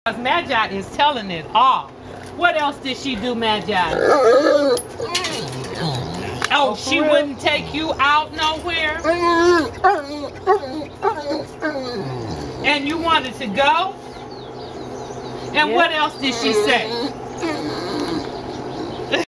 Magi is telling it all. What else did she do, Magi? Oh, she wouldn't take you out nowhere? And you wanted to go? And what else did she say?